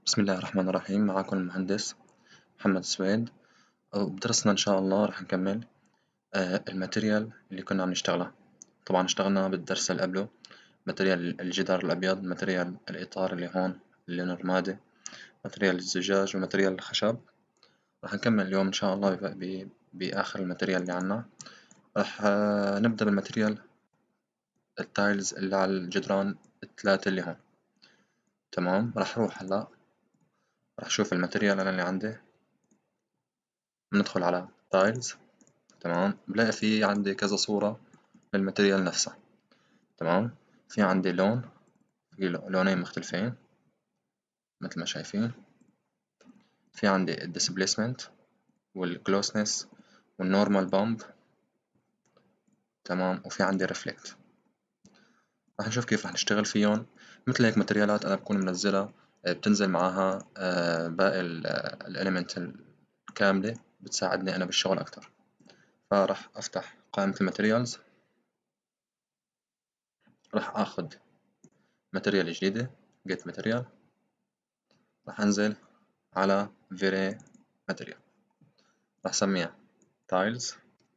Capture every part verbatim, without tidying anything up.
بسم الله الرحمن الرحيم. معكم المهندس محمد السويد، وبدرسنا إن شاء الله رح نكمل آه، الماتيريال اللي كنا عم نشتغلها. طبعا اشتغلنا بالدرس اللي قبله ماتيريال الجدار الأبيض، ماتيريال الإطار اللي هون اللون الرمادي، ماتيريال الزجاج، وماتيريال الخشب. رح نكمل اليوم إن شاء الله ب- ب- بآخر الماتيريال اللي عنا. رح آه، نبدأ بالماتيريال التايلز اللي على الجدران الثلاثة اللي هون. تمام، رح روح هلا رح شوف الماتيريال أنا اللي عندي. ندخل على تايلز. تمام، بلاقي في عندي كذا صورة للماتيريال نفسها. تمام، في عندي لون، في لو- لونين مختلفين مثل ما شايفين. في عندي الديسبليسمنت والكلوسنس والنورمال بامب. تمام، وفي عندي ريفلكت. راح نشوف كيف راح نشتغل فيهم. مثل هيك ماتريالات أنا بكون منزلها، آه، بتنزل معاها آه، باقي الاليمنت الكاملة، بتساعدني أنا بالشغل أكتر. فراح أفتح قائمة الماتريالز، راح آخذ ماتريال جديدة get ماتريال، راح أنزل على فيري ماتريال، راح أسميها تايلز.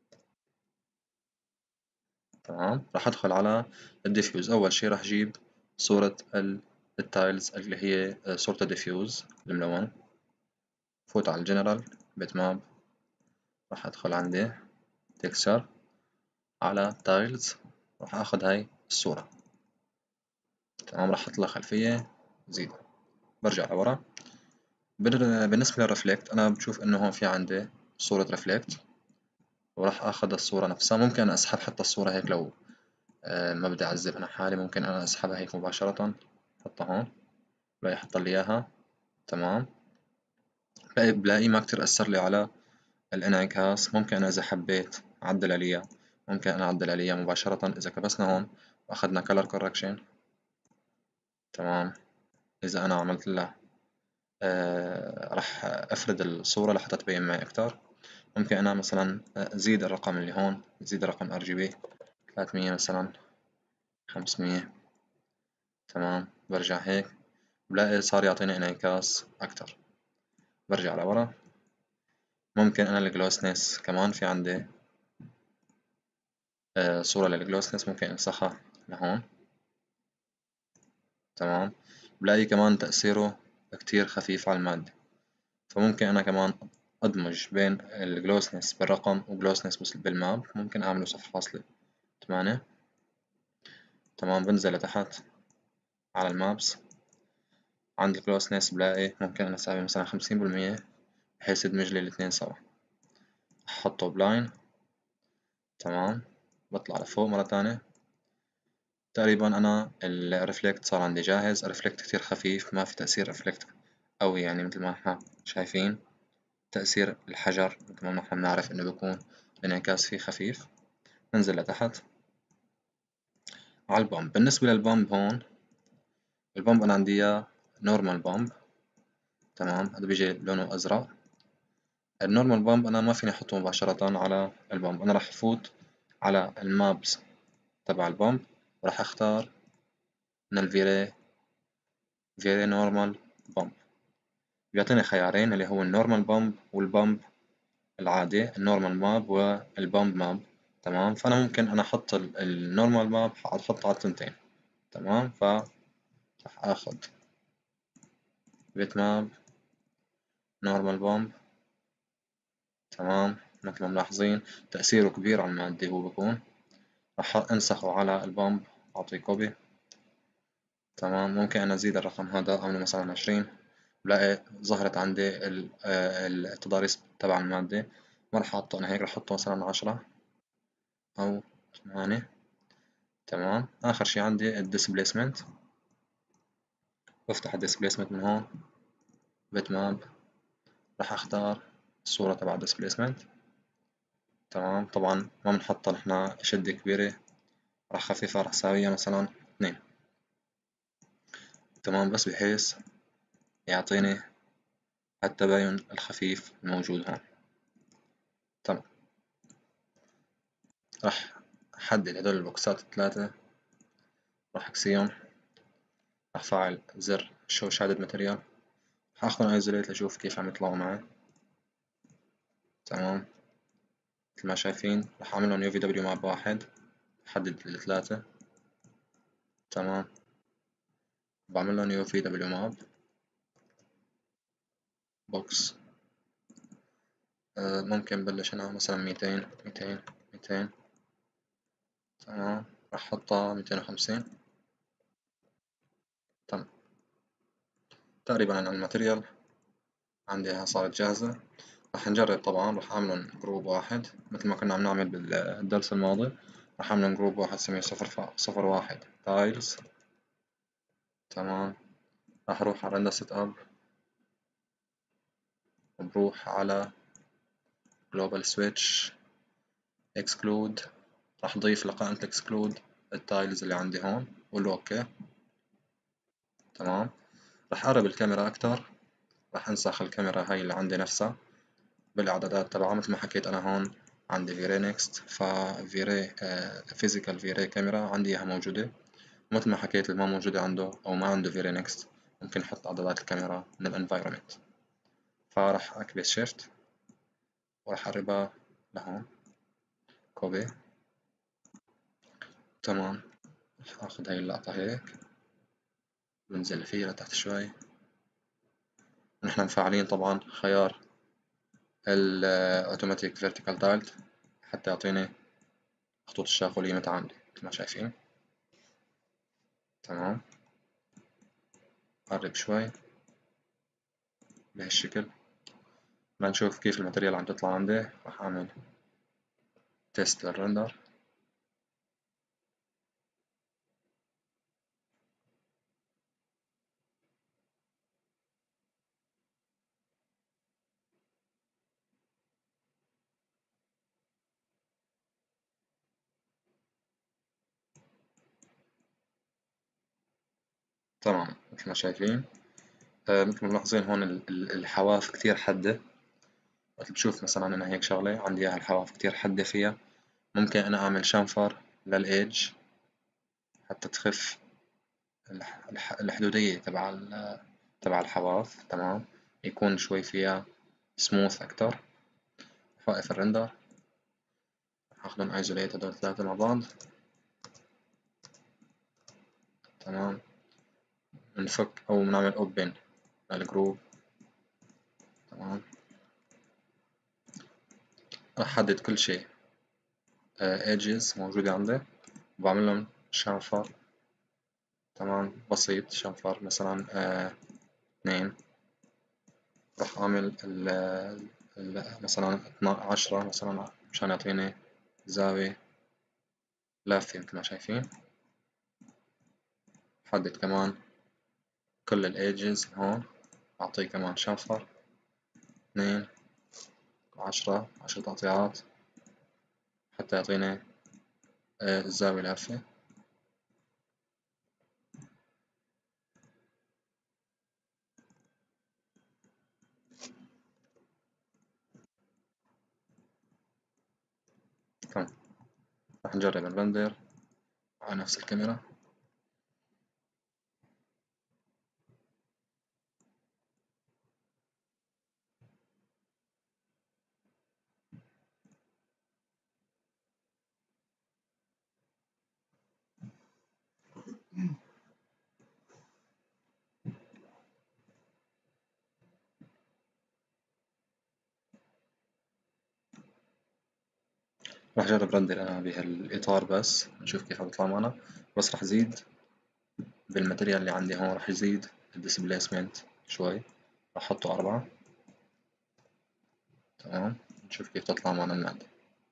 تمام، راح أدخل على الديفيوز. أول شي راح أجيب صورة ال- التايلز اللي هي آه، صورة الديفيوز الملون. فوت على الجنرال بيت ماب، راح أدخل عندي تكستشر على تايلز، راح أخذ هاي الصورة. تمام، راح أحط لها خلفية زيد، برجع لورا. بال- بالنسبة للرفلكت أنا بشوف إنه هون في عندي صورة رفلكت، وراح آخذ الصورة نفسها. ممكن أنا أسحب حتى الصورة هيك لو آه، ما بدي أعذب أنا حالي، ممكن أنا أسحبها هيك مباشرة، أحطها هون، بلاقي يحط لي إياها. تمام، بلاقي بلاقي ما كتير أثر لي على الانعكاس. ممكن أنا إذا حبيت أعدل عليها، ممكن أنا أعدل عليها مباشرة إذا كبسنا هون وأخذنا color correction. تمام، إذا أنا عملت لها آه راح أفرد الصورة لحتى تبين معي أكتر. ممكن أنا مثلا أزيد الرقم اللي هون، أزيد الرقم ار جي بي ثلاثمية مثلا، خمسمية. تمام، برجع هيك بلاقي صار يعطيني انعكاس أكتر. برجع لورا. ممكن أنا الجلوسنس كمان في عندي آه صورة للجلوسنس، ممكن أنسخها لهون. تمام، بلاقي كمان تأثيره كتير خفيف على المادة. فممكن أنا كمان أدمج بين الجلوسنس بالرقم وجلوسنس بس بالماب، ممكن أعمله صفر فاصلة ثمانية. تمام، بنزل لتحت على المابس، عند الكلوسنس بلاقي ممكن أنا أساوي مثلا خمسين بالمية بحيث يدمج لي الاتنين سوا. أحطه بلاين. تمام، بطلع لفوق مرة تانية. تقريبا أنا الرفلكت صار عندي جاهز. الرفلكت كتير خفيف، ما في تأثير رفلكت أوي، يعني مثل ما احنا شايفين تأثير الحجر مثل ما نحن بنعرف إنه بيكون الانعكاس فيه خفيف. ننزل لتحت على البامب. بالنسبة للبامب هون، البامب أنا عندي إياه نورمال بامب. تمام، هذا بيجي لونه أزرق. النورمال بامب أنا ما فيني أحطه مباشرة على البامب، أنا راح أفوت على المابس تبع البامب، وراح أختار من الفيري فيري نورمال بامب. بيعطيني خيارين اللي هو النورمال بامب والبامب العادي، النورمال ماب والبامب ماب. تمام، فأنا ممكن أنا أحط النورمال ماب، أحط على التنتين. تمام، فراح آخذ بيت ماب نورمال بامب. تمام، مثل ما ملاحظين تأثيره كبير على المادة هو بكون. راح أنسخه على البامب، أعطيه كوبي. تمام، ممكن أنا أزيد الرقم هذا، أعمله مثلا عشرين. بلاقي ظهرت عندي ال- آه، التضاريس تبع المادة. ما راح أحطه أنا هيك، راح أحطه مثلا عشرة أو ثمانية. تمام، آخر شي عندي الديسبليسمنت. بفتح الديسبليسمنت من هون، بيت ماب، راح أختار الصورة تبع الديسبليسمنت. تمام، طبعا ما بنحطها نحنا شدة كبيرة، راح خفيفة، راح أساويها مثلا اثنين. تمام، بس بحيث يعطيني التباين الخفيف الموجود هون. تمام، راح أحدد هدول البوكسات الثلاثة، راح أكسيهم، راح أفعل زر شو شادد ماتريال، هاخدهم ايزوليت لأشوف كيف عم يطلعوا معي. تمام، مثل ما شايفين راح أعملهم يو في دبليو ماب واحد، أحدد الثلاثة. تمام، بعملهم يو في دبليو ماب بوكس. آه ممكن بلش أنا مثلا ميتين ميتين ميتين. تمام، راح أحطها ميتين وخمسين. تمام، تقريبا أنا الماتريال عندي صارت جاهزة. راح نجرب طبعا، راح أعملهم جروب واحد مثل ما كنا عم نعمل بالدرس الماضي. راح أعملهم جروب واحد سميه صفر فا صفر واحد تايلز. تمام، راح أروح على رندر سيت أب، وبروح على جلوبال سويتش اكسكلود. راح أضيف لقائمة اكسكلود التايلز اللي عندي هون، وأقول له أوكي. تمام، راح أقرب الكاميرا أكتر، راح أنسخ الكاميرا هاي اللي عندي نفسها بالإعدادات تبعها. مثل ما حكيت أنا هون عندي فيري نيكست، ففيري فيزيكال فيري كاميرا عندي إياها موجودة. مثل ما حكيت اللي ما موجودة عنده أو ما عنده فيري نيكست ممكن يحط إعدادات الكاميرا من الانفايرومنت. فراح أكبس شيفت وراح أقربها لهون، كوبي. تمام، راح آخذ هاي اللقطة هيك، بنزل فيها لتحت شوي. نحن مفعلين طبعا خيار ال Automatic Vertical Tiled حتى يعطيني خطوط الشاقولية متعامدة مثل ما شايفين. تمام، قرب شوي بهالشكل. بنشوف كيف الماتريال عم تطلع عندي. راح أعمل تيست للرندر. تمام، مثل ما شايفين. آه مثل ما ملاحظين هون ال- ال- الحواف كتير حدة. وقت بشوف مثلا أنا هيك شغلة عندي إياها الحواف كتير حدة فيها، ممكن أنا أعمل شنفر للإيدج حتى تخف الح- الح- الحدودية تبع ال- تبع الحواف. تمام، يكون شوي فيها سموث أكتر. وقف الرندر، هاخدهم ايزوليت هدول ثلاثة مع بعض. تمام، بنفك أو بنعمل اوبن للجروب. تمام، راح أحدد كل شيء ايدجز موجودة عندي وبعمل لهم شنفر. تمام، بسيط، شنفر مثلا آه، اثنين. راح أعمل ال ال- مثلا عشرة مثلا مشان يعطيني زاوية لافة مثل ما شايفين. حدد كمان كل الايدجز هون، أعطيه كمان شنفر اثنين. عشرة عشر تقطيعات حتى يعطيني آه، الزاوية لافة. تمام، راح نجرب الرندر على نفس الكاميرا. راح أجرب رندر أنا بهالإطار بس نشوف كيف بيطلع معنا. بس راح أزيد بالماتريال اللي عندي هون، راح يزيد الديسبليسمنت شوي، راح أحطه أربعة. تمام، نشوف كيف تطلع معنا المادة.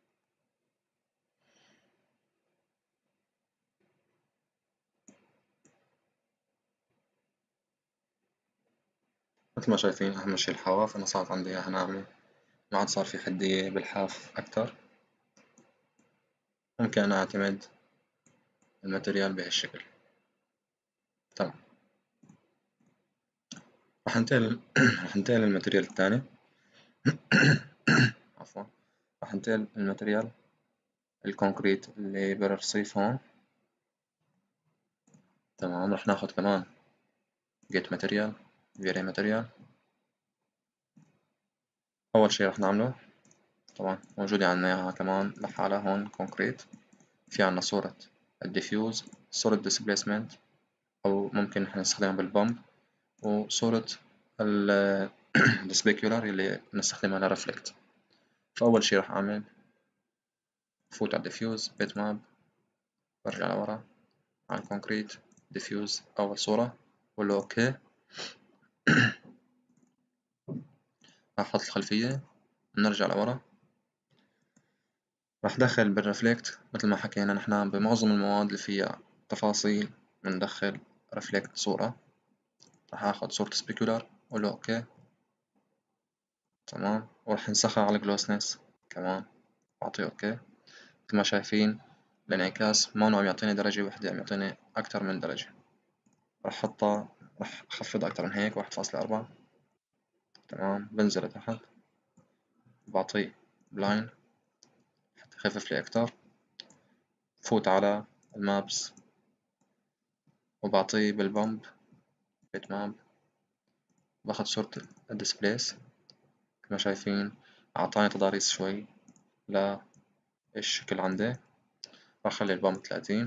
مثل ما شايفين أهم شي الحواف أنا صارت عندي إياها ناعمة، ما عاد صار في حدية بالحاف أكتر. ممكن أنا أعتمد الماتريال بهالشكل. تمام، راح انتقل راح انتقل للماتريال الثاني. عفوا، راح انتقل للماتريال الكونكريت اللي بالرصيف هون. تمام، راح ناخد كمان جيت ماتريال فيري ماتريال. أول شي رح نعمله، طبعا موجودة عنا إياها كمان لحالها هون كونكريت. في عنا صورة الديفيوز، صورة ديسبيسمنت أو ممكن نحن نستخدمها بالبامب، وصورة السبيكيولار اللي نستخدمها لرفلكت. فأول شي رح أعمل فوت على الديفيوز بيت ماب، برجع لورا على الكونكريت ديفيوز أول صورة، بقول له أوكي. راح أحط الخلفية، نرجع لورا، راح دخل بالرفلكت مثل ما حكينا نحنا بمعظم المواد اللي فيها تفاصيل بندخل رفلكت صورة. راح آخد صورة سبيكولار أقول له أوكي تمام، وراح نسخها على الجلوسنس كمان، أعطيه أوكي. مثل ما شايفين الانعكاس ما عم يعطيني درجة وحدة، عم يعطيني أكتر من درجة. راح أحطها، راح أخفض أكتر من هيك، واحد فاصلة أربعة تمام. بنزل لتحت بعطيه بلاين حتى يخفف لي أكتر. فوت على المابس وبعطيه بالبامب بيت ماب، باخد صورة الديسبليس كما شايفين أعطاني تضاريس شوي لا الشكل عندي. راح أخلي البامب ثلاثين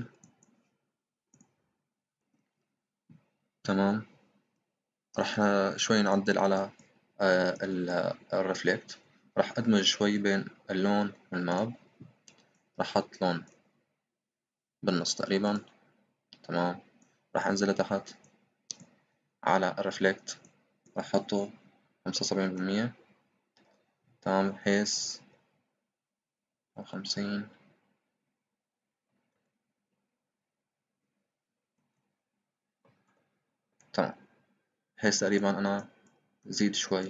تمام. راح شوي نعدل على الرفلكت، راح أدمج شوي بين اللون والماب، راح أحط لون بالنص تقريبا تمام. راح أنزل لتحت على الرفلكت، راح أحطه خمسة وسبعين بالمية تمام بحيث، أو خمسين تمام، بحيث تقريبا أنا زيد شوي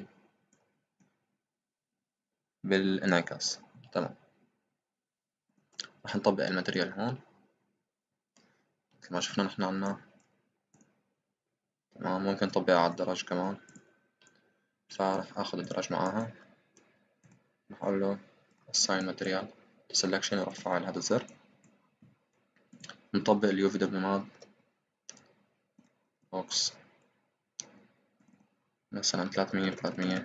بالانعكاس تمام. راح نطبق الماتريال هون مثل ما شفنا نحن عنا تمام. ممكن نطبقها على الدرج كمان، فراح آخذ الدرج معاها، راح أقول له assign material selection وراح أفعل هذا الزر. نطبق اليو في دبليو ماب بوكس مثلا ثلاثمية بثلاثمية.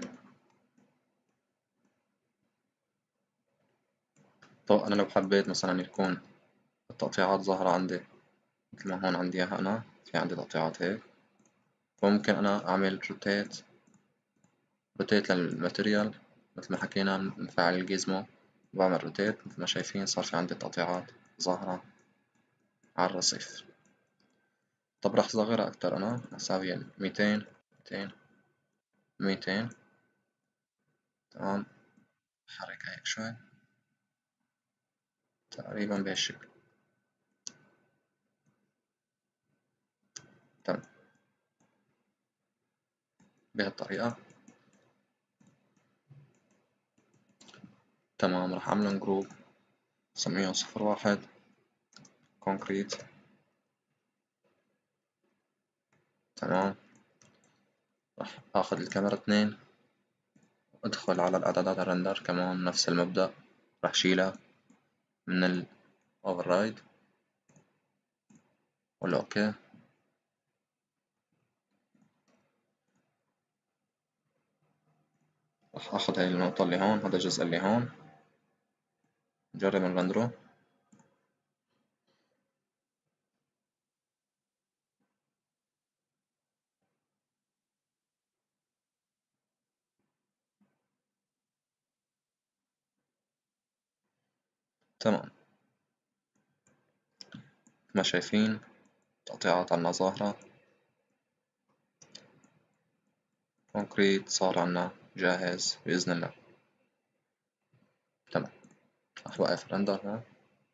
طب أنا لو حبيت مثلا يكون التقطيعات ظاهرة عندي مثل ما هون عندي إياها، أنا في عندي تقطيعات هيك، فممكن أنا أعمل روتيت روتيت للماتريال مثل ما حكينا، نفعل الجيزمو وبعمل روتيت مثل ما شايفين صار في عندي تقطيعات ظاهرة على الرصيف. طب راح أصغرها أكتر، أنا أساوي ميتين ميتين ميتين تمام. حركها هيك شوي تقريبا بهالشكل تمام. بهالطريقة تمام. راح أعملهم جروب سميهم صفر واحد كونكريت تمام. راح آخذ الكاميرا اثنين، أدخل على الإعدادات الرندر كمان نفس المبدأ، راح شيلها من ال override ولا أوكي. راح آخذ هاي النقطة اللي هون، هذا الجزء اللي هون، نجرب نرندره تمام. كما شايفين تقطيعات عنا ظاهرة، كونكريت صار عنا جاهز بإذن الله تمام. راح وقف رندر هون،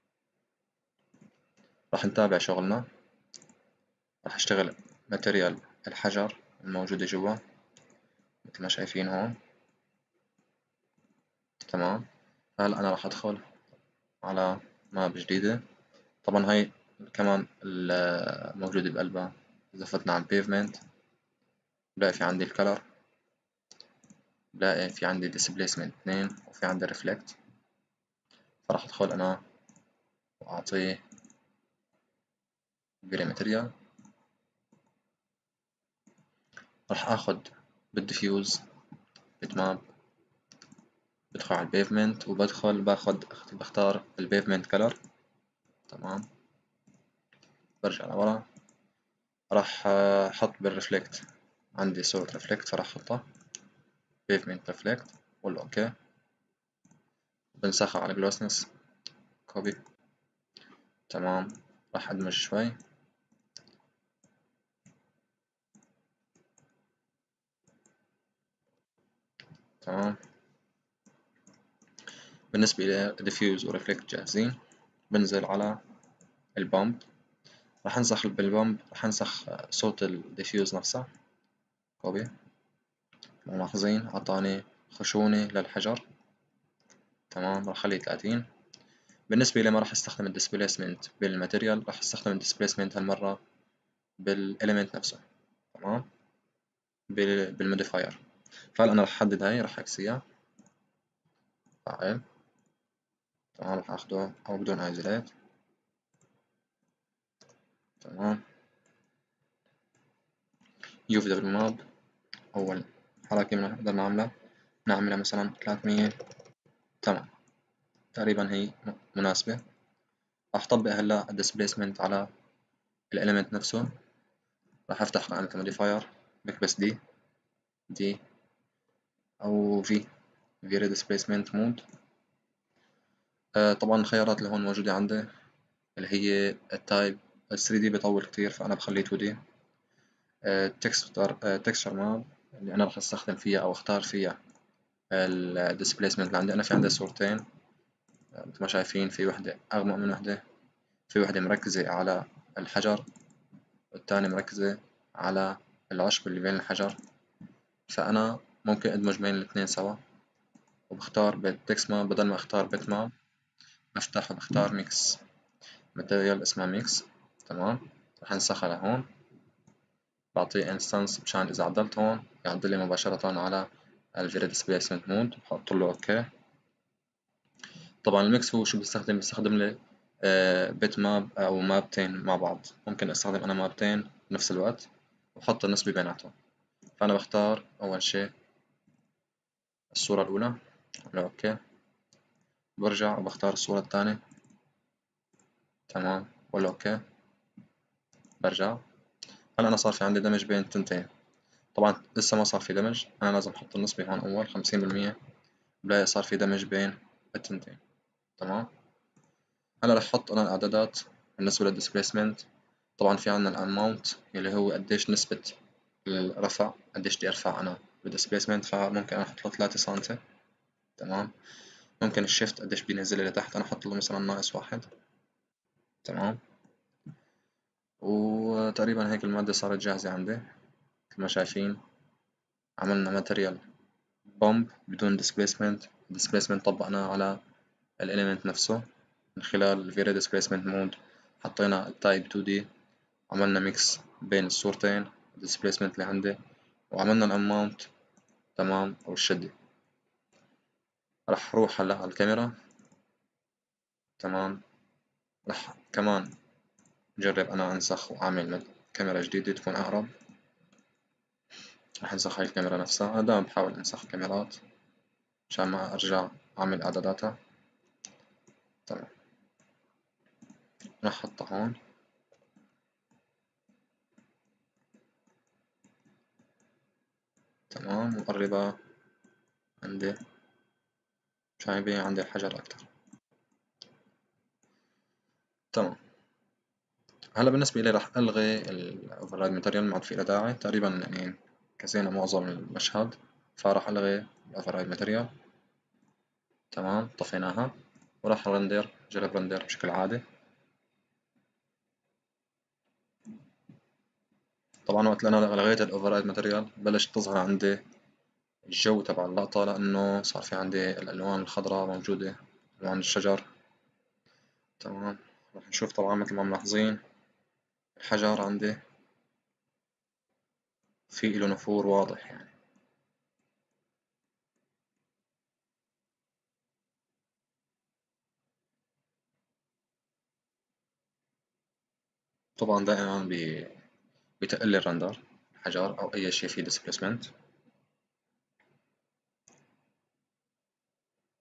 راح نتابع شغلنا. راح اشتغل ماتريال الحجر الموجودة جوا مثل ما شايفين هون تمام. هلا أنا راح أدخل على ماب جديدة، طبعا هاي كمان الموجودة بقلبها. إذا فتنا على البيفمنت بلاقي في عندي الكلر، بلاقي في عندي displacement اثنين وفي عندي reflect. فراح أدخل أنا وأعطيه gray material. راح آخد بالديفيوز bitmap بدخل على البيفمنت وبدخل باخد بختار البيفمنت كلر. تمام، برجع لورا، راح احط بالرفلكت، عندي صورة رفلكت فراح احطها بيفمنت رفلكت ولا اوكي. بنسخها على جلوسنس، كوبي. تمام، راح ادمج شوي. تمام، بالنسبة إلى diffuse و reflect جاهزين، بنزل على البامب، راح انسخ بالبامب، راح انسخ صوت الديفيوز نفسه، كوبي. ملاحظين أعطاني خشونة للحجر. تمام، راح أخليه ثلاثين. بالنسبة لي ما راح استخدم الديسبيسمنت بالماتيريال، راح استخدم الديسبيسمنت هالمرة بالإليمنت نفسه. تمام، بالموديفاير. فهلا أنا راح أحدد هاي، راح أكسيها فاعل. تمام، راح أخده أو بدون ايزوليت. تمام، يو في دبليو ماب، أول حركة بنقدر نعملها نعملها مثلا ثلاثمية. تمام، تقريبا هي مناسبة. راح أطبق هلا الديسبيسمنت على الإليمنت نفسه. راح أفتح قائمة الموديفاير، بكبس دي دي أو في في ديسبيسمنت مود. طبعا الخيارات اللي هون موجودة عندي اللي هي التايب. ال ثري دي بيطول كتير فأنا بخليه تو دي. تكستشر تكستشر ماب اللي أنا راح أستخدم فيها أو أختار فيها الديسبيسمنت اللي عندي. أنا في عندي صورتين مثل ما شايفين، في وحدة أغمق من وحدة، في وحدة مركزة على الحجر والتانية مركزة على العشب اللي بين الحجر. فأنا ممكن أدمج بين الاثنين سوا، وبختار بالتكست ماب بدل ما أختار بيت ماب بفتح وبختار ميكس ماتيريال اسمها ميكس. تمام، راح انسخها لهون، بعطيه انستانس مشان إذا عدلت هون يعدل لي مباشرة على الفيري ديسبيسمنت مود. بحط له اوكي. طبعا الميكس هو شو بيستخدم؟ بيستخدم لي بيت ماب أو مابتين مع بعض. ممكن أستخدم أنا مابتين بنفس الوقت وأحط النسبة بيناتهم. فأنا بختار أول شي الصورة الأولى، ولا أوكي. برجع وبختار الصورة الثانية. تمام، ولا أوكي. برجع. هلا أنا صار في عندي دمج بين التنتين. طبعا لسه ما صار في دمج، أنا لازم أحط النسبة هون أول خمسين بالمية، بلاقي صار في دمج بين التنتين. تمام، هلا رح أحط أنا الإعدادات بالنسبة للديسبيسمنت. طبعا في عنا الأماونت اللي هو قديش نسبة الرفع، قديش بدي أرفع أنا بالديسبيسمنت، فممكن أنا أحط له ثلاثة سنتي. تمام، ممكن الشيفت قديش بينزل لي لتحت، أنا أحط له مثلا ناقص واحد. تمام، وتقريبا هيك المادة صارت جاهزة عندي. مثل ما شايفين عملنا ماتيريال بومب بدون ديسبيسمنت. الديسبيسمنت طبقناه على الاليمنت نفسه من خلال الفيري ديسبيسمنت مود. حطينا التايب تو دي، عملنا ميكس بين الصورتين الديسبيسمنت اللي عندي، وعملنا الاماونت. تمام، او الشدة. راح اروح هلا على الكاميرا. تمام، راح كمان جرب أنا أنسخ وأعمل كاميرا جديدة تكون أقرب. راح أنسخ هاي الكاميرا نفسها. أنا دائما بحاول أنسخ كاميرات عشان ما أرجع أعمل إعداداتها. تمام، راح أحطها هون. تمام، وأقربها عندي مشان يبين عندي الحجر أكتر. تمام، هلا بالنسبة لي راح ألغي الأوفررايد ماتيريال، ما عاد في له داعي تقريبا، يعني كسينا معظم المشهد، فراح ألغي الأوفررايد ماتيريال. تمام، طفيناها وراح رندر، جرب رندر بشكل عادي. طبعا وقت اللي أنا لغيت الأوفررايد ماتيريال بلشت تظهر عندي الجو تبع اللقطة، لأنه صار في عندي الألوان الخضراء موجودة، ألوان الشجر. تمام، راح نشوف طبعا مثل ما ملاحظين الحجر عندي في إله نفور واضح يعني. طبعا دائما بي... بيتقل لي الرندر الحجر أو أي شيء فيه displacement.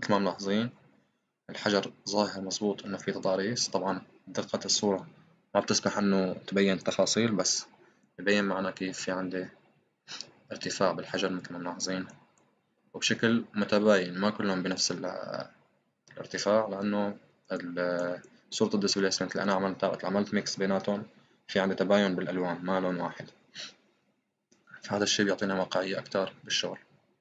مثل ما ملاحظين الحجر ظاهر مظبوط إنه في تضاريس. طبعا دقة الصورة ما بتسمح إنه تبين التفاصيل، بس يبين معنا كيف في عندي ارتفاع بالحجر مثل ما ملاحظين، وبشكل متباين ما كلهم بنفس الارتفاع، لأنه صورة الديسبيسمنت اللي أنا عملتها وقت عملت ميكس بيناتهم في عندي تباين بالألوان ما لون واحد، فهذا الشي بيعطينا واقعية أكتر بالشغل.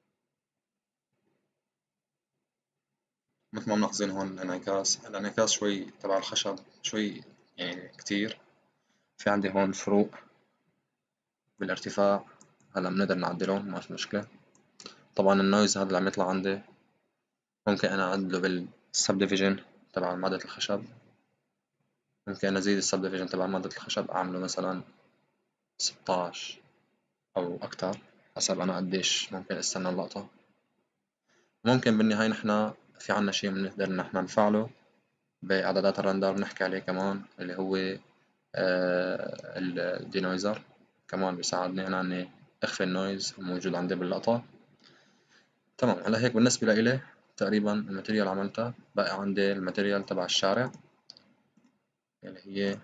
مثل ما ملاحظين هون الانعكاس الانعكاس شوي تبع الخشب شوي يعني كتير، في عندي هون فروق بالارتفاع، هلا بنقدر نعدلهم ما في مشكلة. طبعا النويز هذا اللي عم يطلع عندي ممكن أنا أعدله بالسب ديفيجن تبع مادة الخشب، ممكن أنا أزيد السب ديفيجن تبع مادة الخشب أعمله مثلا ستاش أو أكتر حسب أنا قديش ممكن أستنى اللقطة. ممكن بالنهاية نحنا في عنا شي بنقدر نحنا نفعله بإعدادات الرندر بنحكي عليه كمان، اللي هو آه الدينويزر، كمان بيساعدني أنا إني أخفي النويز الموجود عندي باللقطة. تمام، هلا هيك بالنسبة لإلي تقريبا الماتيريال عملتها. بقى عندي الماتيريال تبع الشارع اللي هي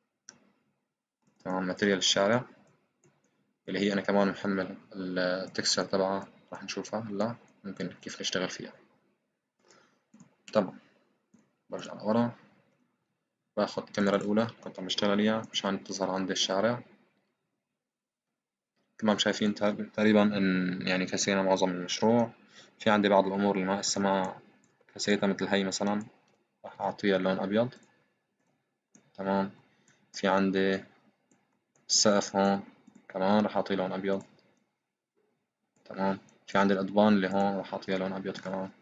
تمام ماتيريال الشارع اللي هي أنا كمان محمل التكستشر تبعها، راح نشوفها هلا ممكن كيف نشتغل فيها. تمام، برجع لورا باخد الكاميرا الأولى كنت عم بشتغل عليها مشان تظهر عندي الشارع. تمام، شايفين تقريبا إن يعني كسينا معظم المشروع. في عندي بعض الأمور اللي ما هسه ما كسيتها مثل هي مثلا راح أعطيها اللون أبيض. تمام، في عندي السقف هون كمان راح أعطيه لون أبيض. تمام، في عندي الأضبان اللي هون راح أعطيها لون أبيض كمان.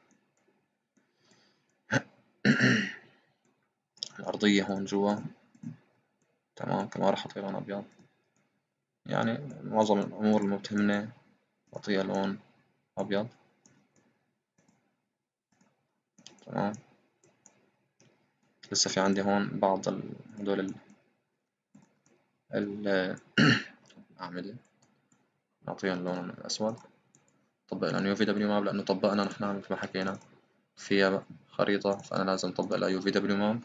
الأرضية هون جوا تمام كمان راح أعطيها لون أبيض. يعني معظم الأمور اللي بتهمني أعطيها لون أبيض. تمام، لسه في عندي هون بعض ال- هدول ال- الأعمدة نعطيها اللون الأسود. طبق لها يو في دبليو ماب لأنه طبقنا نحن مثل ما حكينا فيها خريطة، فأنا لازم أطبق لها يو في دبليو ماب.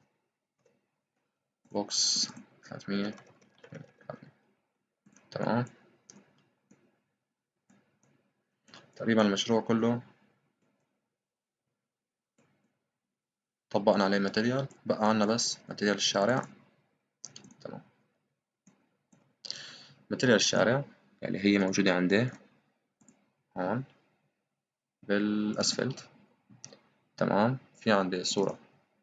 بوكس ثلاثمية. تمام، تقريبا المشروع كله طبقنا عليه ماتيريال، بقى عنا بس ماتيريال الشارع. تمام، ماتيريال الشارع اللي هي موجودة عندي هون بالأسفلت. تمام، في عندي صورة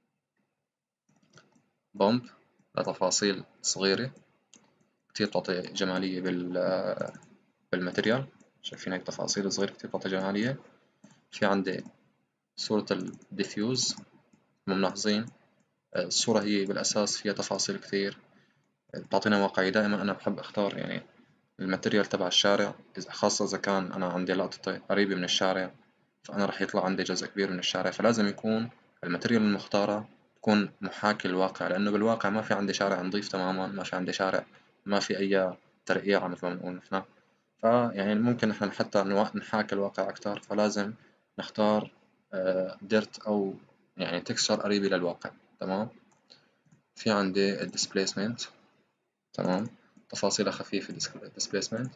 بومب لتفاصيل صغيرة كتير تعطي جمالية بال بالماتيريال. شايفين هيك تفاصيل صغيرة كتير تعطي جمالية. في عندي صورة الديفيوز ملاحظين الصورة هي بالأساس فيها تفاصيل كتير بتعطينا واقعية. دائما أنا بحب أختار يعني الماتيريال تبع الشارع، خاصة إذا كان أنا عندي لقطتي قريبة من الشارع فأنا راح يطلع عندي جزء كبير من الشارع، فلازم يكون الماتيريال المختارة تكون محاكي للواقع، لأنه بالواقع ما في عندي شارع نظيف تماما، ما في عندي شارع ما في أي ترقيع مثل ما بنقول نحن. فيعني ممكن نحن حتى نحاكي الواقع أكتر، فلازم نختار ديرت أو يعني تكسر قريبة للواقع. تمام، في عندي الديسبيسمنت. تمام، تفاصيلها خفيفة الديسبيسمنت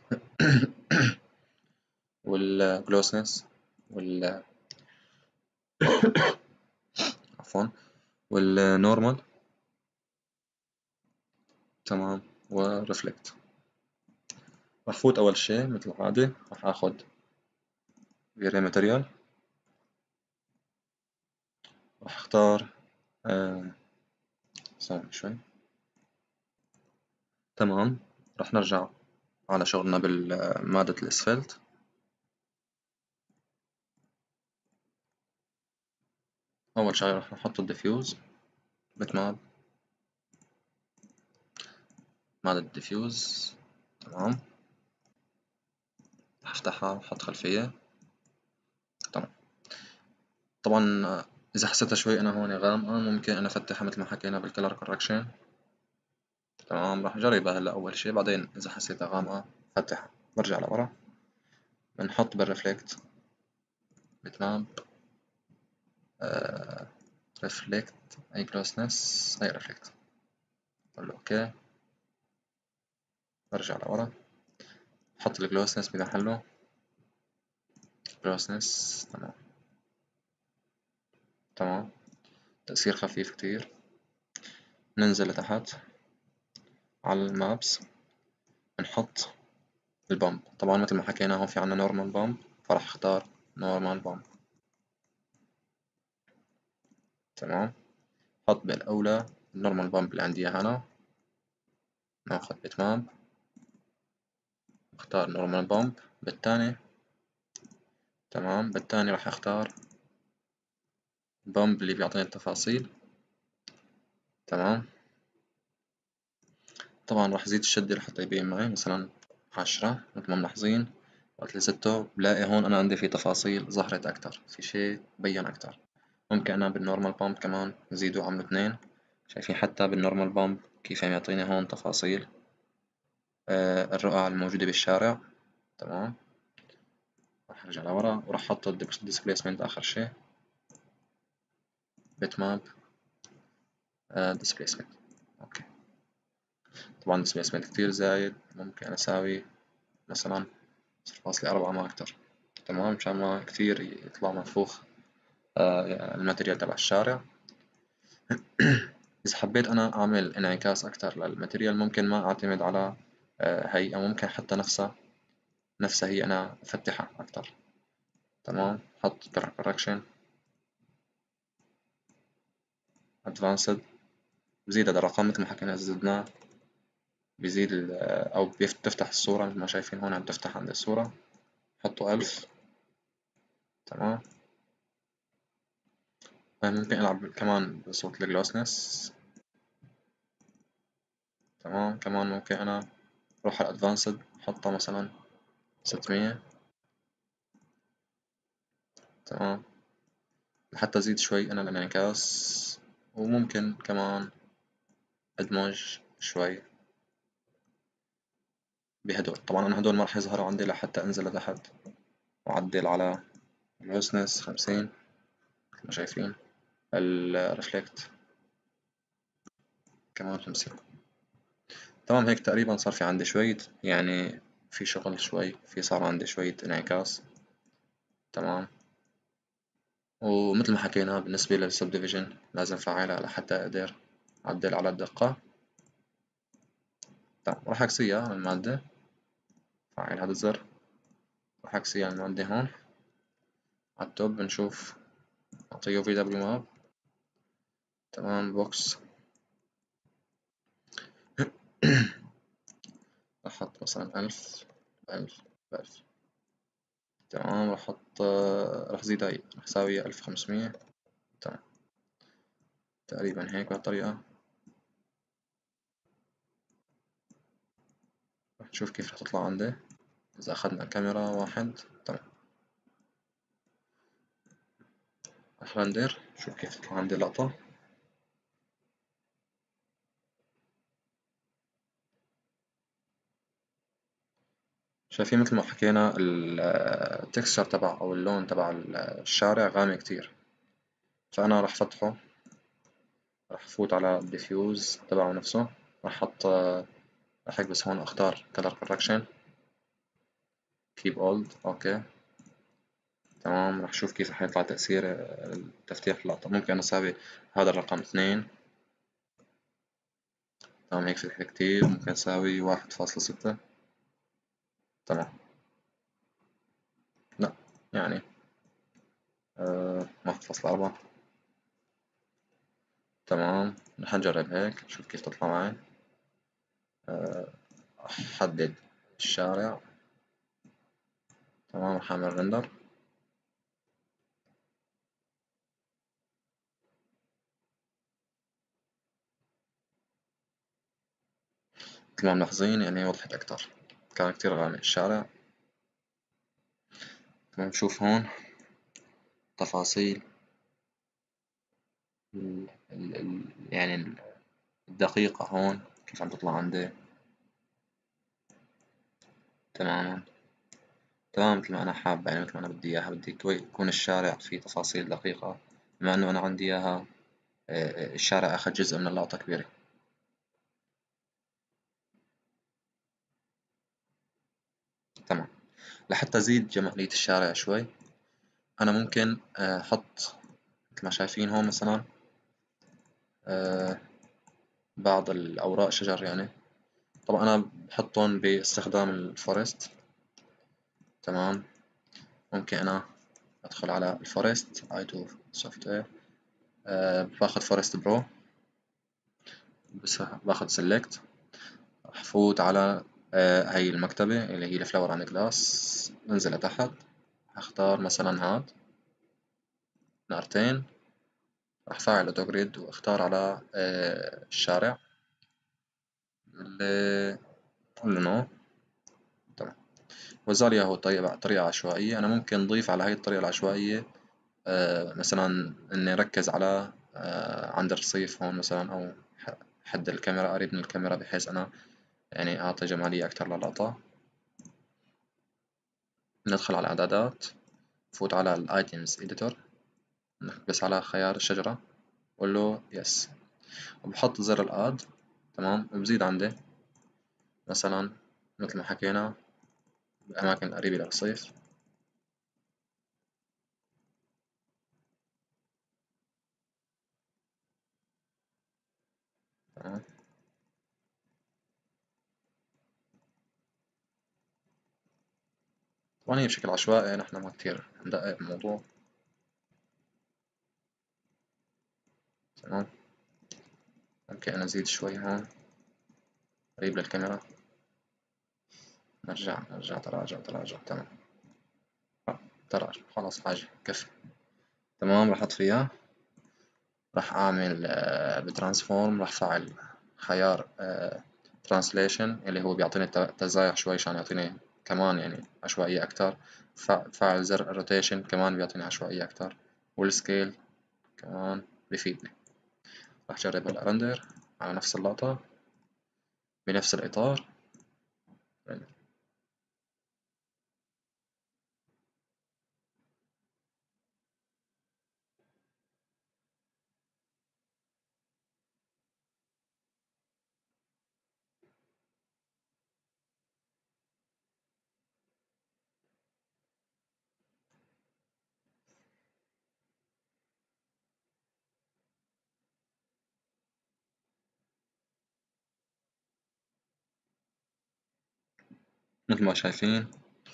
والجلوسنس وال عفوا والنورمال. تمام، ورفلكت. راح فوت أول شي مثل العادة راح آخد فيري ماتريال، راح أختار آه ثواني شوي. تمام، راح نرجع على شغلنا بالمادة الأسفلت. أول شي راح نحط الديفيوز بتماب مادة الديفيوز. تمام، راح أفتحها وأحط خلفية. تمام، طبعا إذا حسيتها شوي أنا هون غامقة ممكن أنا أفتحها مثل ما حكينا بالكلر كوركشن. تمام، راح أجربها هلا أول شي، بعدين إذا حسيتها غامقة فتحها برجع لورا. بنحط بالرفلكت بتماب ريفلكت أي كلوسنس، هاي ريفلكت، أقول له أوكي، برجع لورا، أحط الكلوسنس بمحله، كلوسنس تمام. تمام، تأثير خفيف كتير. ننزل لتحت على المابس، نحط البامب. طبعا مثل ما حكينا هون في عنا نورمال بامب، فراح اختار نورمال بامب. تمام، حط بالأولى النورمال بامب اللي عندي إياها أنا، ناخذ بيت ماب، اختار نورمال بامب. بالتاني تمام، بالتاني راح اختار بامب اللي بيعطيني التفاصيل. تمام، طبعا راح زيد الشدة لحتى يبين معي مثلا عشرة. مثل ما ملاحظين وقت اللي زدته بلاقي هون أنا عندي في تفاصيل ظهرت أكتر، في شيء بين أكتر. ممكن أنا بالنورمال بامب كمان نزيده عمله اثنين. شايفين حتى بالنورمال بامب كيف عم يعطيني هون تفاصيل آه الرقع الموجودة بالشارع. تمام، راح أرجع لورا وراح أحط الديسبيسمنت آخر شيء، بيت ماب ديسبيسمنت. أوكي، طبعا ديسبيسمنت كتير زايد، ممكن أساوي مثلا صفر فاصلة أربعة ما أكتر. تمام، مشان ما كتير يطلع منفوخ آه يعني الماتريال تبع الشارع. إذا حبيت أنا أعمل انعكاس أكتر للماتريال ممكن ما أعتمد على آه هيئة، ممكن حتى نفسها نفسها هي أنا أفتحها أكتر. تمام، حط correction advanced، بزيد هذا الرقم مثل ما حكينا، زدناه بيزيد أو بتفتح الصورة مثل ما شايفين هون عم تفتح عند الصورة، حطوا ألف. تمام، ممكن ألعب كمان بصوت الجلوسنس. تمام، كمان ممكن أنا أروح على الأدفانسد أحطها مثلا ستمية. تمام، لحتى أزيد شوي أنا الانعكاس، وممكن كمان أدمج شوي بهدول. طبعا أنا هدول ما راح يظهروا عندي لحتى أنزل لتحت وأعدل على الجلوسنس خمسين مثل ما شايفين، الرفلكت كمان خمسين. تمام، هيك تقريبا صار في عندي شوية يعني في شغل شوي، في صار عندي شوية انعكاس. تمام، ومثل ما حكينا بالنسبة للسب ديفيجن لازم فعلها لحتى أقدر أعدل على الدقة. طيب راح أكسيها على المادة، فعل هذا الزر، راح أكسيها على المادة هون على التوب، بنشوف أعطيه في دبليو ماب. تمام، بوكس راح أحط مثلا ألف ألف ألف. تمام، راح أحط راح أزيد هاي، راح أساوي ألف وخمسمية. تمام، تقريبا هيك بهالطريقة. راح نشوف كيف راح تطلع عندي إذا أخذنا كاميرا واحد. تمام، راح رندر، شوف كيف تطلع عندي اللقطة. شايفين مثل ما حكينا التكستشر تبع أو اللون تبع الشارع غامق كتير، فأنا راح فتحه، راح فوت على الديفيوز تبعه نفسه، راح أحط راح أكبس هون أختار color correction keep old. أوكي، تمام، راح أشوف كيف راح يطلع تأثير تفتيح اللقطة. ممكن أساوي هذا الرقم اثنين. تمام، هيك فتح كتير. ممكن أساوي واحد فاصلة ستة. تمام، لا يعني أه واحد فاصلة أربعة. تمام، رح نجرب هيك نشوف كيف تطلع معي. أه أحدد الشارع. تمام، رح أعمل رندر. مثل ما ملاحظين يعني وضحت أكتر، كان كتير غامق الشارع. تمام، نشوف هون تفاصيل ال ال ال يعني الدقيقة هون كيف عم تطلع عندي. تماما تمام، مثل ما أنا حاب، يعني مثل ما أنا بدي إياها، بدي يكون الشارع فيه تفاصيل دقيقة بما إنه أنا عندي إياها آه، الشارع أخذ جزء من اللقطة كبيرة. تمام. لحتى أزيد جمالية الشارع شوي، أنا ممكن آه، أحط مثل ما شايفين هون مثلا آه، بعض الأوراق شجر يعني. طبعا أنا بحطهم باستخدام الفورست. تمام. ممكن أنا أدخل على الفورست اي تو سوفت وير، باخذ فورست برو، بس باخذ سيلكت، راح فوت على آه، هاي المكتبة اللي هي الفلاور عن جلاس، انزل لتحت، هختار مثلا هاد نارتين، راح فاعل اوتو جريد واختار على آه، الشارع اللي قول له نو. تمام. وزع هو طريقة طريقة عشوائية. أنا ممكن نضيف على هاي الطريقة العشوائية آه، مثلا إني أركز على آه، عند الرصيف هون مثلا، أو ح- حد الكاميرا قريب من الكاميرا، بحيث أنا يعني أعطي جمالية أكتر للقطع. ندخل على الإعدادات، نفوت على الأيتيمز إديتور، بس على خيار الشجرة، أقول له يس، وبحط زر الآد. تمام. وبزيد عندي مثلا مثل ما حكينا بأماكن قريبة للرصيف. تمام. طبعا هي بشكل عشوائي، نحن ما كتير ندقق بالموضوع. تمام. ممكن أنا أزيد شوي هون قريب للكاميرا. نرجع نرجع تراجع تراجع. تمام. آه، تراجع خلاص، حاجة كفي. تمام. راح أطفيها، راح أعمل آه، بترانسفورم، راح فعل خيار ترانسليشن اللي هو بيعطيني ت- تزايح شوي عشان يعطيني كمان يعني عشوائية أكتر. فع- فعل زر الروتيشن كمان بيعطيني عشوائية أكتر، والسكيل كمان بيفيدني. راح أجرب الأرندر على نفس اللقطة بنفس الإطار. مثل ما شايفين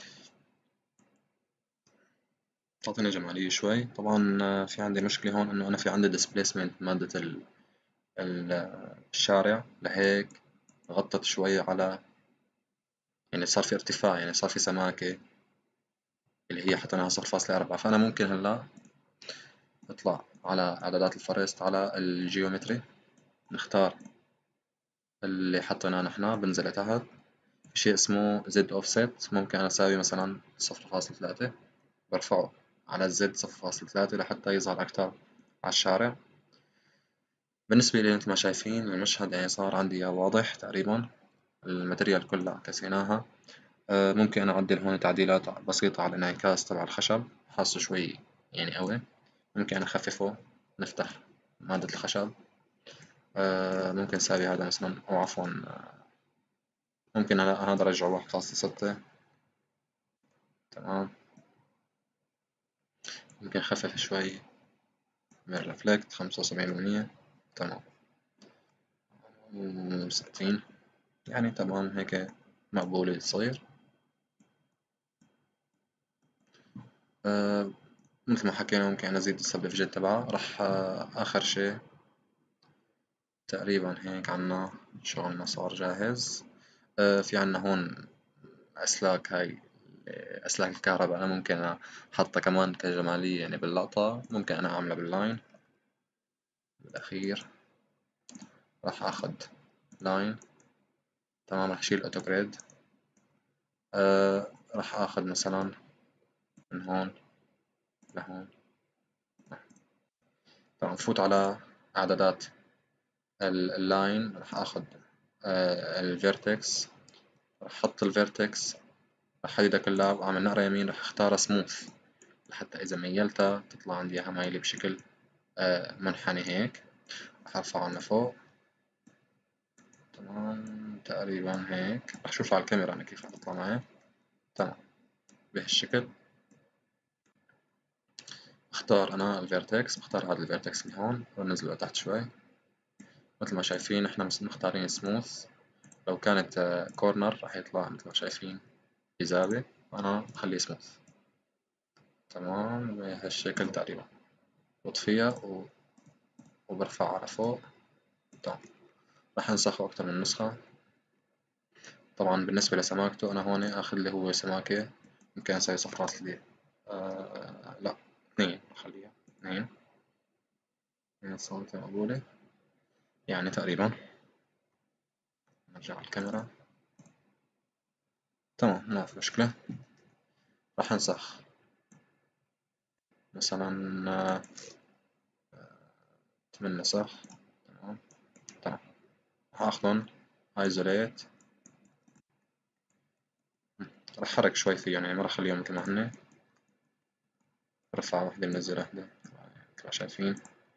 تعطيني جمالية شوي. طبعا آه، في عندي مشكلة هون، إنه أنا في عندي displacement مادة ال- ال- الشارع، لهيك غطت شوي على، يعني صار في ارتفاع، يعني صار في سماكة اللي هي حطيناها صفر فاصلة أربعة. فأنا ممكن هلا نطلع على إعدادات الفورست، على الجيومتري، نختار اللي حطيناه نحنا، بنزل لتحت شيء اسمه زد اوفست، ممكن أنا أساوي مثلا صفر فاصلة ثلاثة، برفعه على الزد صفر فاصلة ثلاثة لحتى يظهر أكتر على الشارع. بالنسبة لي مثل ما شايفين المشهد يعني صار عندي واضح تقريبا، الماتريال كلها كسيناها. آه، ممكن أنا أعدل هون تعديلات بسيطة على الانعكاس تبع الخشب، حاسه شوي يعني قوي، ممكن أنا أخففه. نفتح مادة الخشب. آه، ممكن أساوي هذا مثلا، أو عفوا ممكن أنا هذا أرجعه واحد فاصلة ستة. تمام. ممكن أخفف شوي من الرفلكت خمسة وسبعين بالمية. تمام. وستين يعني. تمام هيك مقبولة تصير. آه، مثل ما حكينا ممكن أزيد السبلفجيت تبعها. راح آه، آخر شي تقريبا هيك عنا شغلنا صار جاهز. آه، في عنا هون أسلاك، هاي آه، أسلاك الكهرباء. أنا ممكن أحطها كمان كجمالية يعني باللقطة، ممكن أنا أعملها باللاين بالأخير. راح أخد لاين. تمام. راح أشيل أوتو جريد. أه راح آخد مثلا من هون لهون. تمام. فوت على إعدادات ال- اللاين، راح آخد أه الفيرتكس، راح أحط الفيرتكس، راح أحددها كلها وأعمل نقرة يمين، راح أختار سموث لحتى إذا ميلتها تطلع عندي إياها مايلة بشكل آه منحني هيك، راح ارفعه لفوق. تمام تقريبا هيك، راح اشوف على الكاميرا انا كيف راح تطلع معي. تمام بهالشكل. اختار انا الفيرتكس، بختار هذا الفيرتكس اللي هون وانزله لتحت شوي. مثل ما شايفين احنا مختارين سموث، لو كانت كورنر راح يطلع مثل ما شايفين إزابة، وأنا بخليه سموث. تمام بهالشكل تقريبا، بطفيها و... وبرفعها لفوق. تمام راح انسخه أكتر من نسخة. طبعا بالنسبة لسماكته أنا هون آخذ اللي هو سماكة، ممكن أسوي صفحات جديدة. آه... لا اثنين، أخليها اثنين، اثنين سنتي مقبولة يعني تقريبا. نرجع على الكاميرا. تمام ما في مشكلة. راح انسخ مثلا آه، ثمان نسخ. تمام. تمام راح اخذن ايزوليت، راح احرك شوي فيهم يعني ما راح اخليهم مثل ما هن. رفع واحدة منزل واحدة مثل ما شايفين.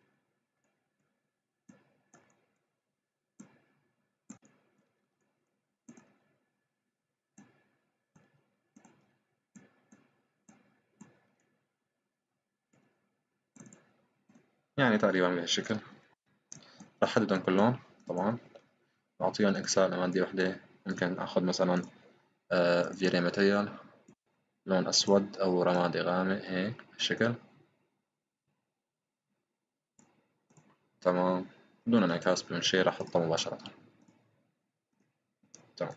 يعني تقريبا بهالشكل. راح احددهم كلهم طبعا، واعطيهم اكسال مادة واحدة. ممكن اخذ مثلا آه فيري ماتيريال لون اسود او رمادي غامق هيك بالشكل. تمام بدون انعكاس بدون شي، راح احطه مباشرة. تمام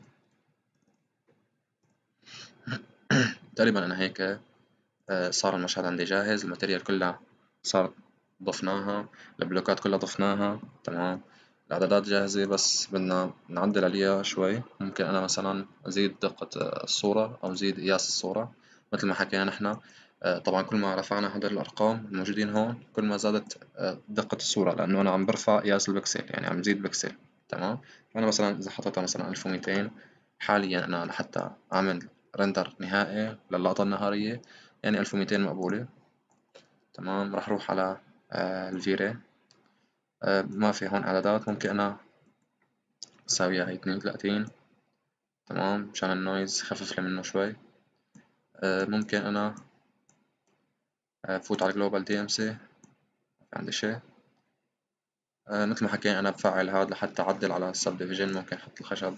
تقريبا انا هيك آه، صار المشهد عندي جاهز. الماتيريال كلها صار ضفناها، البلوكات كلها ضفناها. تمام الإعدادات جاهزة، بس بدنا نعدل عليها شوي. ممكن أنا مثلا أزيد دقة آه، الصورة أو أزيد قياس الصورة مثل ما حكينا نحنا. آه، طبعا كل ما رفعنا هدول الأرقام الموجودين هون كل ما زادت آه، دقة الصورة، لأنه أنا عم برفع قياس البكسل يعني عم زيد بكسل. تمام فأنا مثلا إذا حطيتها مثلا ألف ومئتين حاليا أنا لحتى أعمل رندر نهائي للقطة النهارية يعني ألف ومئتين مقبولة. تمام راح أروح على آه الفيري. آه ما في هون إعدادات، ممكن أنا أساويها هي اثنين وثلاثين. تمام مشان النويز خفف لي منه شوي. آه ممكن أنا آه فوت على جلوبال دي ام سي، عندي شي. آه مثل ما حكينا أنا بفعل هذا لحتى أعدل على السب ديفيجن. ممكن أحط الخشب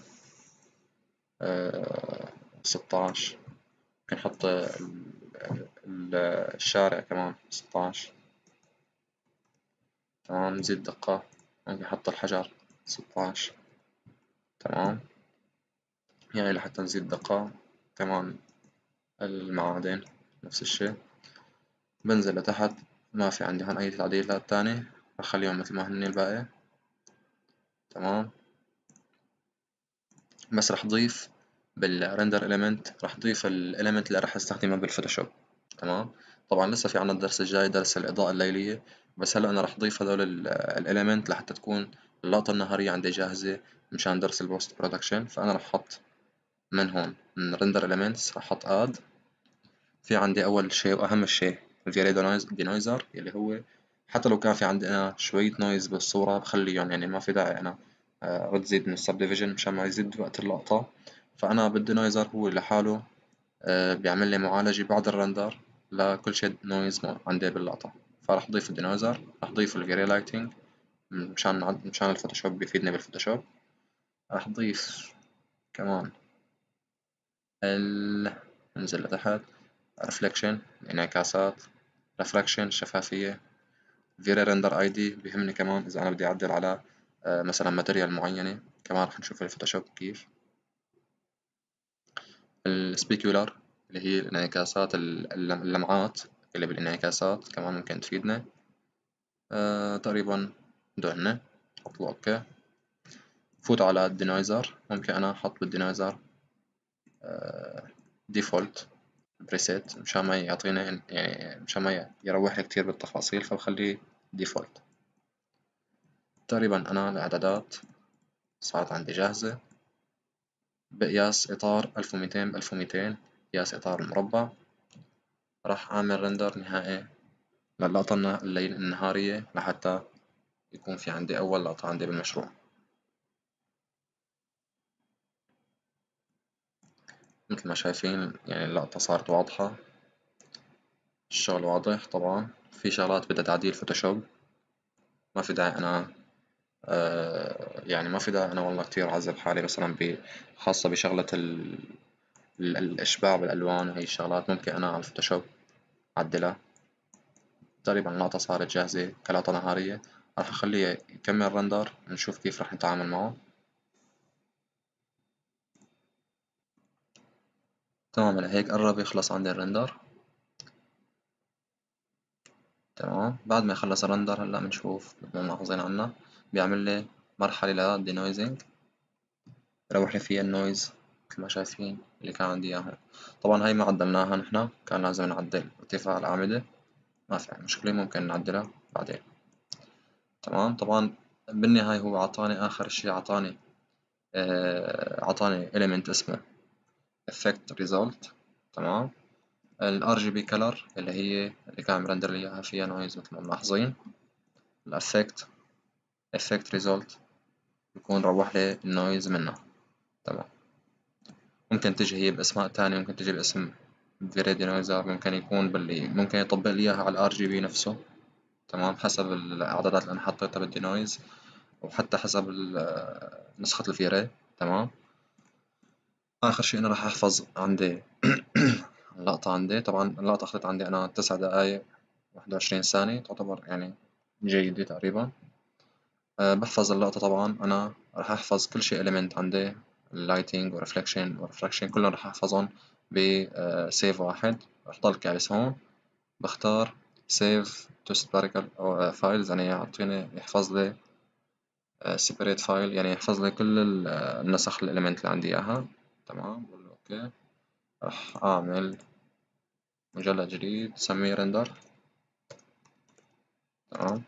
آه ستة عشر، ممكن أحط ال- ال- الشارع كمان ستة عشر. تمام نزيد دقة، ممكن أحط الحجر ستة عشر. تمام يعني لحتى نزيد دقة. كمان المعادن نفس الشي. بنزل لتحت، ما في عندي هون أي تعديلات تانية، بخليهم مثل ما هني الباقي. تمام بس رح ضيف بالرندر إليمنت، رح ضيف الإليمنت اللي رح استخدمه بالفوتوشوب. تمام طبعا لسه في عنا الدرس الجاي درس الإضاءة الليلية، بس هلا أنا رح ضيف هذول الإليمنت لحتى تكون اللقطة النهارية عندي جاهزة مشان درس البوست برودكشن. فأنا رح أحط من هون من رندر إليمنتس رح أحط آد. في عندي أول شيء وأهم شيء الفيري دينويزر، اللي هو حتى لو كان في عندنا شوية نويز بالصورة بخليهم، يعني ما في داعي أنا آه، أرد زيد من السب ديفيجن مشان ما يزيد وقت اللقطة. فأنا بالدينويزر هو لحاله آه، بيعمل لي معالجة بعد الرندر لكل شيء نويز عندي باللقطة. فراح أضيف الدينويزر، راح أضيف الفيري لايتنج مشان مشان الفوتوشوب بيفيدني بالفوتوشوب. راح أضيف كمان ال ننزل لتحت ريفلكشن الانعكاسات، ريفراكشن الشفافية، فيري رندر اي دي بيهمني كمان إذا أنا بدي أعدل على آه، مثلا ماتيريال معينة. كمان رح نشوف الفوتوشوب كيف. السبيكولار اللي هي الانعكاسات اللمعات اللي بالانعكاسات كمان ممكن تفيدنا. أه تقريبا دهنة أحط له أوكي. فوت على الدينايزر، ممكن أنا أحط بالدينايزر ديفولت بريسيت مشان ما يعطينا يعني مشان ما يروح كتير بالتفاصيل، فبخليه ديفولت. تقريبا أنا الإعدادات صارت عندي جاهزة بقياس إطار ألف ومئتين بألف ومئتين، قياس إطار مربع. راح أعمل رندر نهائي للقطة النا- الليل النهارية لحتى يكون في عندي أول لقطة عندي بالمشروع. مثل ما شايفين يعني اللقطة صارت واضحة، الشغل واضح. طبعا في شغلات بدها تعديل فوتوشوب، ما في داعي أنا آه يعني ما في داعي أنا والله كتير أعذب حالي مثلا ب- خاصة بشغلة ال... ال- الإشباع بالألوان وهي الشغلات، ممكن أنا على الفوتوشوب أعدلها. تقريبا اللقطة صارت جاهزة كلقطة نهارية، راح أخليه يكمل رندر نشوف كيف راح نتعامل معه. تمام هيك قرب يخلص عندي الرندر. تمام بعد ما يخلص الرندر هلا بنشوف مو ملاحظين عنا بيعمل لي مرحلة للدينويزنج، بروح لي فيها النويز مثل ما شايفين اللي كان عندي اياها. طبعا هاي ما عدلناها نحنا، كان لازم نعدل ارتفاع الأعمدة، ما في مشكلة ممكن نعدلها بعدين. تمام طبعا بالنهاية هو عطاني آخر شي، عطاني آه عطاني element اسمه effect result. تمام ال آر جي بي color اللي هي اللي كان مرندر لي إياها فيها نويز مثل ما ملاحظين. ال effect effect result بيكون روح لي النويز منها. تمام ممكن تجي هي بأسماء تانية، ممكن تجي باسم فيريدي نويزر، ممكن يكون باللي ممكن يطبق لي إياها على الار جي بي نفسه. تمام حسب الإعدادات اللي أنا حطيتها بالدي نويز، وحتى حسب ال- نسخة الفيري. تمام آخر شي أنا راح أحفظ عندي اللقطة. عندي طبعا اللقطة أخذت عندي أنا تسع دقايق واحد وعشرين ثانية، تعتبر يعني جيدة تقريبا. أه بحفظ اللقطة طبعا، أنا راح أحفظ كل شي إليمنت عندي، اللايتنج ورفلكشن ورفراكشن كلهم راح أحفظهم بسيف واحد. راح ضل كابس هون بختار سيف تو سباريكال فايلز، يعني يعطيني يحفظ لي سيبريت فايل، يعني يحفظ لي كل ال- آه، النسخ الإليمنت اللي عندي إياها. تمام بقول له أوكي. راح أعمل مجلد جديد سميه رندر. تمام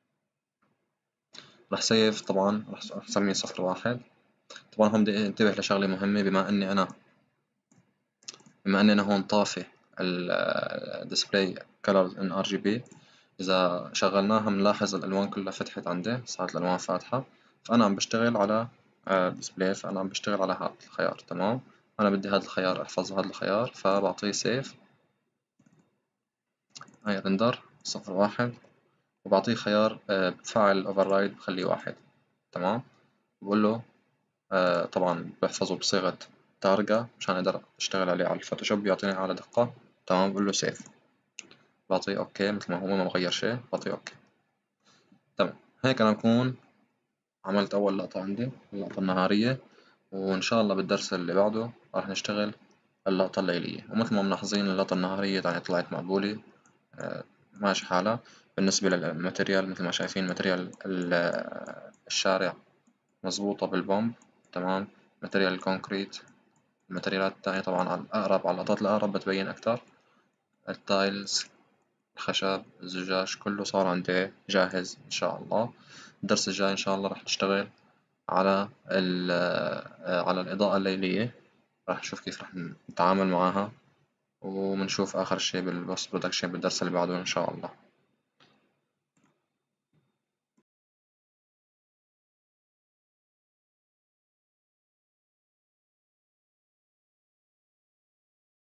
راح سيف طبعا، راح راح أسميه صفر واحد. طبعا هم بدي انتبه لشغلة مهمة، بما إني أنا بما إني أنا هون طافي ال display colors in آر جي بي، إذا شغلناها بنلاحظ الألوان كلها فتحت عندي، صارت الألوان فاتحة. فأنا عم بشتغل على display، فأنا عم بشتغل على هذا الخيار. تمام أنا بدي هذا الخيار أحفظ هذا الخيار، فبعطيه سيف هاي رندر صفر واحد، وبعطيه خيار آه، بفعل override بخليه واحد. تمام بقول له آه، طبعا بحفظه بصيغة تارجة مشان أقدر أشتغل عليه على الفوتوشوب بيعطيني أعلى دقة. تمام بقول له سيف، بعطيه أوكي مثل ما هو ما بغير شيء، بعطيه أوكي. تمام هيك أنا بكون عملت أول لقطة عندي، اللقطة النهارية. وإن شاء الله بالدرس اللي بعده راح نشتغل اللقطة الليلية. ومثل ما ملاحظين اللقطة النهارية يعني طلعت مقبولة، آه، ماشي حالها. بالنسبة للماتريال مثل ما شايفين ماتريال ال- الشارع مظبوطة بالبومب. تمام ماتريال الكونكريت، الماتريالات التانية طبعا على الأقرب على اللقطات الأقرب بتبين أكتر. التايلز الخشب الزجاج كله صار عندي جاهز إن شاء الله. الدرس الجاي إن شاء الله راح نشتغل على ال على الإضاءة الليلية، راح نشوف كيف راح نتعامل معاها، وبنشوف آخر شي بالبوست برودكشن بالدرس اللي بعده إن شاء الله.